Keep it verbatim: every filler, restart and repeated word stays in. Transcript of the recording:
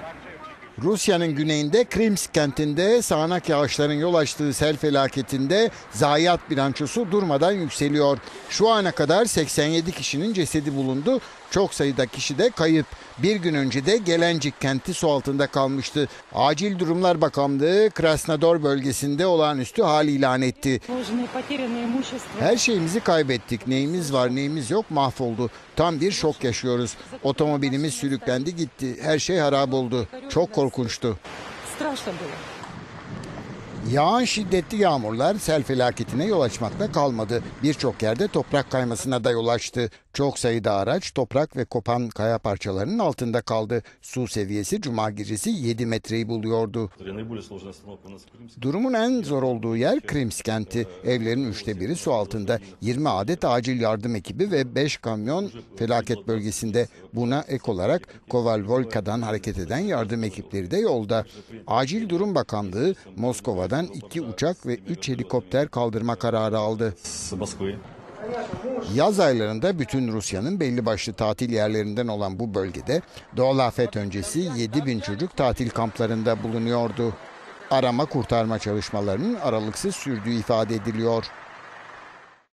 Rusya'nın güneyinde Krimsk kentinde sağanak yağışların yol açtığı sel felaketinde zayiat bilançosu durmadan yükseliyor. Şu ana kadar seksen yedi kişinin cesedi bulundu. Çok sayıda kişi de kayıp. Bir gün önce de Gelencik kenti su altında kalmıştı. Acil Durumlar Bakanlığı Krasnodar bölgesinde olağanüstü hal ilan etti. Her şeyimizi kaybettik. Neyimiz var neyimiz yok mahvoldu. Tam bir şok yaşıyoruz. Otomobilimiz sürüklendi gitti. Her şey harap oldu. Çok korkunçtu. Yağan şiddetli yağmurlar sel felaketine yol açmakta kalmadı. Birçok yerde toprak kaymasına da yol açtı. Çok sayıda araç toprak ve kopan kaya parçalarının altında kaldı. Su seviyesi cuma gecesi yedi metreyi buluyordu. Durumun en zor olduğu yer Krimsk kenti. Evlerin üçte biri su altında. yirmi adet acil yardım ekibi ve beş kamyon felaket bölgesinde. Buna ek olarak Kovalvolka'dan hareket eden yardım ekipleri de yolda. Acil Durum Bakanlığı Moskova'dan iki uçak ve üç helikopter kaldırma kararı aldı. Yaz aylarında bütün Rusya'nın belli başlı tatil yerlerinden olan bu bölgede doğal afet öncesi yedi bin çocuk tatil kamplarında bulunuyordu. Arama kurtarma çalışmalarının aralıksız sürdüğü ifade ediliyor.